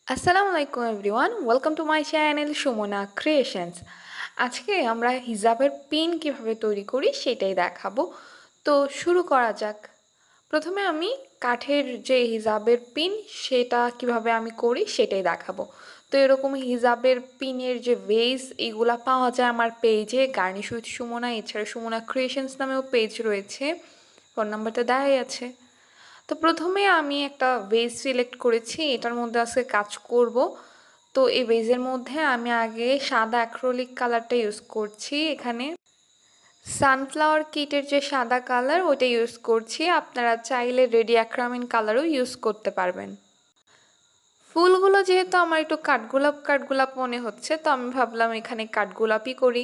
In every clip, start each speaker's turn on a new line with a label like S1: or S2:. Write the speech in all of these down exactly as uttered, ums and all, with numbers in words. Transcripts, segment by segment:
S1: আসসালামু আলাইকুম everyone, welcome to my channel Sumana creations. আজকে আমরা হিজাবের পিন কিভাবে তৈরি করি সেটাই দেখাবো। তো শুরু করা যাক। প্রথমে আমি কাঠের যে হিজাবের পিন সেটা কিভাবে আমি করি সেটাই দেখাবো। তো এরকম হিজাবের পিনের যে ভেজ এগুলা পাওয়া যায় আমার পেজে, গার্নিশ উইথ সুমনা। এছাড়া সুমনা ক্রিয়েশনস নামেও পেজ রয়েছে, ফোন নাম্বারটা দেওয়াই আছে। তো প্রথমে আমি একটা ভেজ সিলেক্ট করেছি, এটার মধ্যে আজকে কাজ করব। তো এই ভেজের মধ্যে আমি আগে সাদা অ্যাক্রিলিক কালারটা ইউজ করছি। এখানে সানফ্লাওয়ার কিটের যে সাদা কালার ওইটা ইউজ করছি। আপনারা চাইলে রেডি অ্যাক্রামিন কালারও ইউজ করতে পারবেন। ফুলগুলো যেহেতু আমার একটু কাঠগোলাপ কাঠগোলাপ মনে হচ্ছে, তো আমি ভাবলাম এখানে কাঠগোলাপই করি।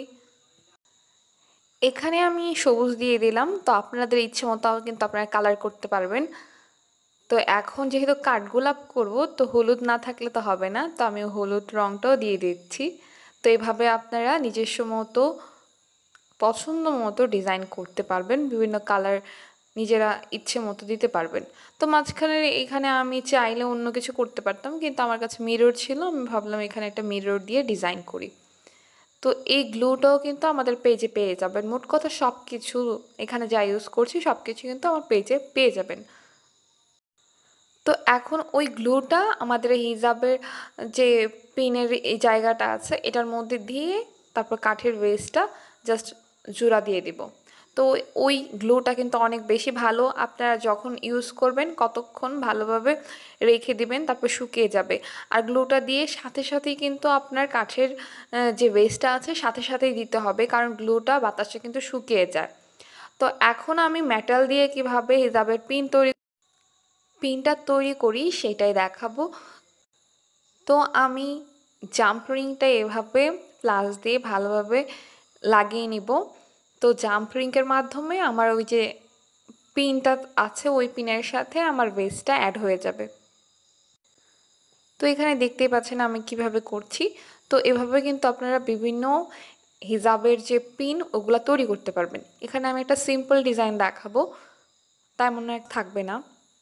S1: এখানে আমি সবুজ দিয়ে দিলাম, তো আপনাদের ইচ্ছে মতো কিন্তু আপনারা কালার করতে পারবেন। তো এখন যেহেতু কাঠগোলাপ করব, তো হলুদ না থাকলে তো হবে না, তো আমি হলুদ রঙটাও দিয়ে দিচ্ছি। তো এইভাবে আপনারা নিজস্ব মতো পছন্দ মতো ডিজাইন করতে পারবেন, বিভিন্ন কালার নিজেরা ইচ্ছে মতো দিতে পারবেন। তো মাঝখানে এখানে আমি চাইলে অন্য কিছু করতে পারতাম, কিন্তু আমার কাছে মিরর ছিল, আমি ভাবলাম এখানে একটা মিরর দিয়ে ডিজাইন করি। তো এই গ্লুটাও কিন্তু আমাদের পেজে পেয়ে যাবেন। মোট কথা সব কিছু এখানে যা ইউজ করছি সব কিছু কিন্তু আমার পেজে পেয়ে যাবেন। তো এখন ওই গ্লুটা আমাদের হিজাবের যে পিনের এই জায়গাটা আছে এটার মধ্যে দিয়ে তারপর কাঠের ওয়েস্টটা জাস্ট জোড়া দিয়ে দিব। তো ওই গ্লুটা কিন্তু অনেক বেশি ভালো, আপনারা যখন ইউজ করবেন কতক্ষণ ভালোভাবে রেখে দিবেন, তারপর শুকিয়ে যাবে। আর গ্লুটা দিয়ে সাথে সাথেই কিন্তু আপনার কাঠের যে ওয়েস্টটা আছে সাথে সাথেই দিতে হবে, কারণ গ্লুটা বাতাসে কিন্তু শুকিয়ে যায়। তো এখন আমি মেটাল দিয়ে কিভাবে হিজাবের পিন তৈরি পিনটা তৈরি করি সেটাই দেখাবো। তো আমি জাম্প রিংটা এভাবে প্লাস দিয়ে ভালোভাবে লাগিয়ে নিব। তো জাম্প রিংয়ের মাধ্যমে আমার ওই যে পিনটা আছে ওই পিনের সাথে আমার ভেস্টটা অ্যাড হয়ে যাবে। তো এখানে দেখতেই পাচ্ছেন আমি কিভাবে করছি। তো এভাবে কিন্তু আপনারা বিভিন্ন হিজাবের যে পিন ওগুলা তৈরি করতে পারবেন। এখানে আমি একটা সিম্পল ডিজাইন দেখাবো, তেমন এক থাকবে না।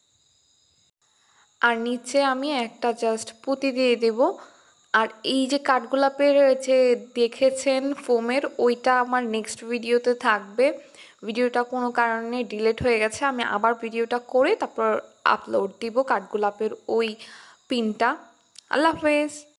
S1: আর নিচে আমি একটা জাস্ট পুঁতি দিয়ে দেব। আর এই যে কাঠগোলাপের যে দেখেছেন ফোমের, ওইটা আমার নেক্সট ভিডিওতে থাকবে। ভিডিওটা কোনো কারণে ডিলেট হয়ে গেছে, আমি আবার ভিডিওটা করে তারপর আপলোড দিব কাঠগোলাপের ওই পিনটা। আল্লাহ হাফেজ।